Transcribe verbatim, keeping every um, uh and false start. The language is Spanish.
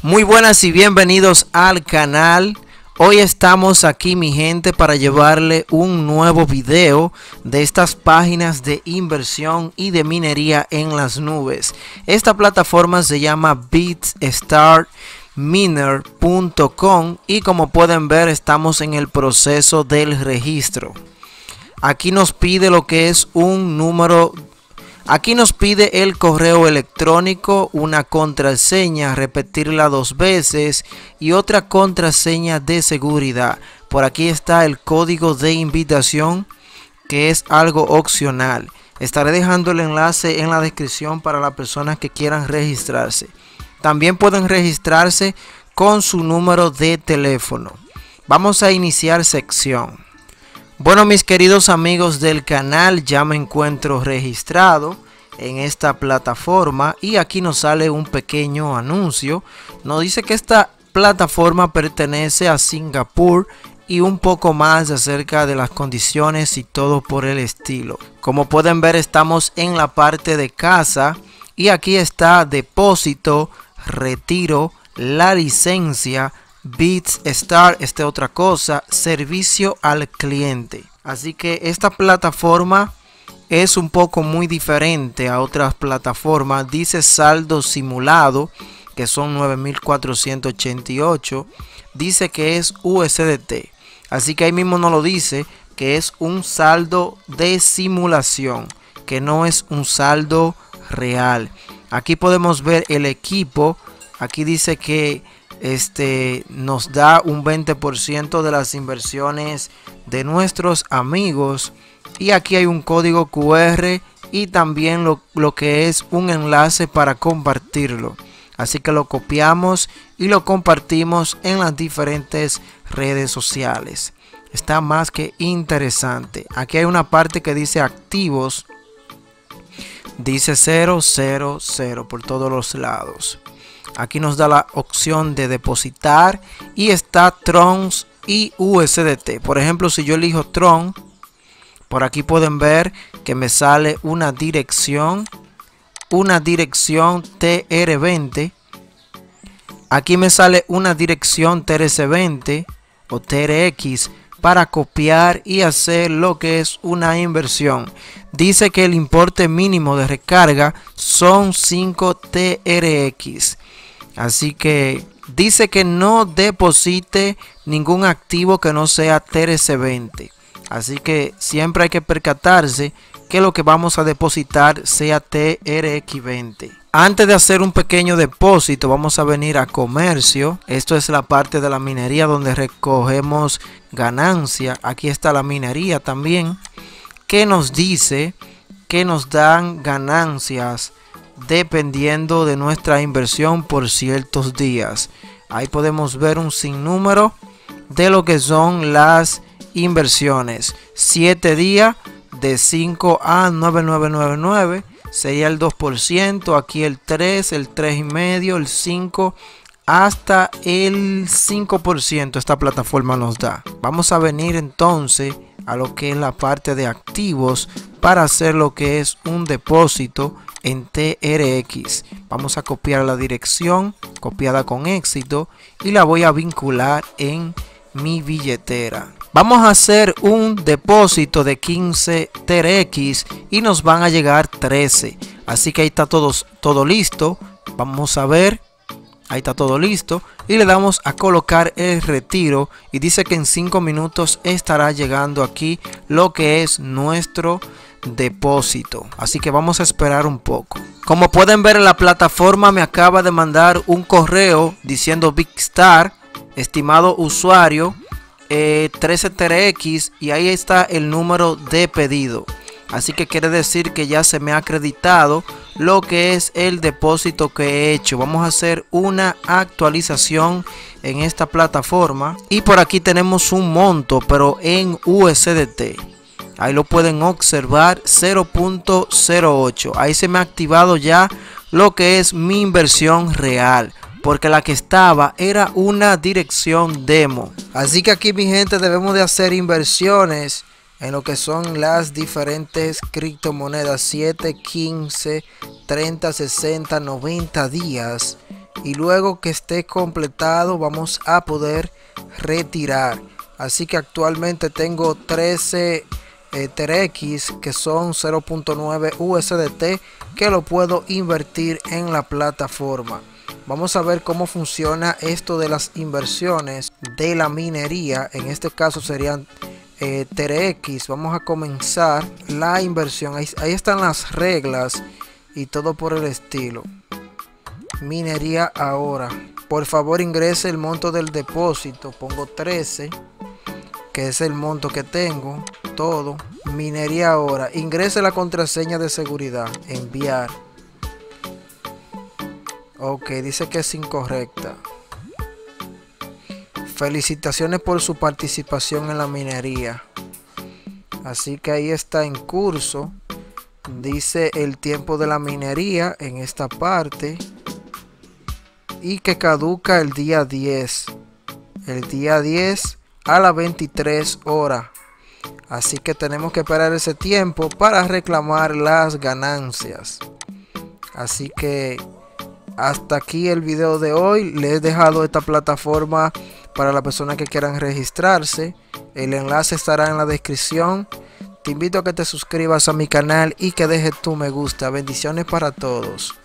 Muy buenas y bienvenidos al canal. Hoy estamos aquí, mi gente, para llevarle un nuevo video de estas páginas de inversión y de minería en las nubes. Esta plataforma se llama BitStart Miner punto com y como pueden ver estamos en el proceso del registro. Aquí nos pide lo que es un número. Aquí nos pide el correo electrónico, una contraseña, repetirla dos veces y otra contraseña de seguridad. Por aquí está el código de invitación, que es algo opcional. Estaré dejando el enlace en la descripción para las personas que quieran registrarse. También pueden registrarse con su número de teléfono. Vamos a iniciar sección. Bueno, mis queridos amigos del canal, ya me encuentro registrado en esta plataforma y aquí nos sale un pequeño anuncio. Nos dice que esta plataforma pertenece a Singapur y un poco más acerca de las condiciones y todo por el estilo. Como pueden ver, estamos en la parte de casa y aquí está depósito, retiro, la licencia, BitStart, este otra cosa, servicio al cliente. Así que esta plataforma es un poco muy diferente a otras plataformas. Dice saldo simulado, que son nueve mil cuatrocientos ochenta y ocho. Dice que es U S D T. Así que ahí mismo nos lo dice que es un saldo de simulación, que no es un saldo real. Aquí podemos ver el equipo. Aquí dice que Este nos da un veinte por ciento de las inversiones de nuestros amigos. Y aquí hay un código Q R y también lo, lo que es un enlace para compartirlo. Así que lo copiamos y lo compartimos en las diferentes redes sociales. Está más que interesante. Aquí hay una parte que dice activos. Dice cero cero cero por todos los lados. Aquí nos da la opción de depositar y está Tron y U S D T. Por ejemplo, si yo elijo Tron, por aquí pueden ver que me sale una dirección, una dirección T R veinte. Aquí me sale una dirección T R C veinte o T R X para copiar y hacer lo que es una inversión. Dice que el importe mínimo de recarga son cinco T R X. Así que dice que no deposite ningún activo que no sea T R C veinte. Así que siempre hay que percatarse que lo que vamos a depositar sea T R X veinte. Antes de hacer un pequeño depósito, vamos a venir a comercio. Esto es la parte de la minería donde recogemos ganancia. Aquí está la minería también, que nos dice que nos dan ganancias dependiendo de nuestra inversión por ciertos días. Ahí podemos ver un sinnúmero de lo que son las inversiones. siete días de cinco a nueve mil novecientos noventa y nueve sería el dos por ciento. Aquí el tres, el tres y medio, el cinco hasta el cinco por ciento esta plataforma nos da. Vamos a venir entonces a lo que es la parte de activos para hacer lo que es un depósito en T R X. Vamos a copiar la dirección copiada con éxito y la voy a vincular en mi billetera. Vamos a hacer un depósito de quince T R X y nos van a llegar trece. Así que ahí está todo, todo listo. Vamos a ver. Ahí está todo listo y le damos a colocar el retiro y dice que en cinco minutos estará llegando aquí lo que es nuestro depósito. Así que vamos a esperar un poco. Como pueden ver, en la plataforma me acaba de mandar un correo diciendo BitStart, estimado usuario, eh, trece T R X, y ahí está el número de pedido. Así que quiere decir que ya se me ha acreditado lo que es el depósito que he hecho. Vamos a hacer una actualización en esta plataforma y por aquí tenemos un monto, pero en U S D T. Ahí lo pueden observar, cero punto cero ocho. Ahí se me ha activado ya lo que es mi inversión real, porque la que estaba era una dirección demo. Así que aquí, mi gente, debemos de hacer inversiones en lo que son las diferentes criptomonedas siete, quince, treinta, sesenta, noventa días y luego que esté completado vamos a poder retirar. Así que actualmente tengo trece eh, T R X que son cero punto nueve U S D T que lo puedo invertir en la plataforma. Vamos a ver cómo funciona esto de las inversiones de la minería. En este caso serían eh, T R X. Vamos a comenzar la inversión. Ahí, ahí están las reglas y todo por el estilo. Minería ahora. Por favor ingrese el monto del depósito. Pongo trece, que es el monto que tengo. Todo. Minería ahora. Ingrese la contraseña de seguridad. Enviar. Ok, dice que es incorrecta. Felicitaciones por su participación en la minería. Así que ahí está en curso. Dice el tiempo de la minería en esta parte. Y que caduca el día diez. El día diez a las veintitrés horas. Así que tenemos que esperar ese tiempo para reclamar las ganancias. Así que hasta aquí el video de hoy. Les he dejado esta plataforma para las personas que quieran registrarse. El enlace estará en la descripción. Te invito a que te suscribas a mi canal y que dejes tu me gusta. Bendiciones para todos.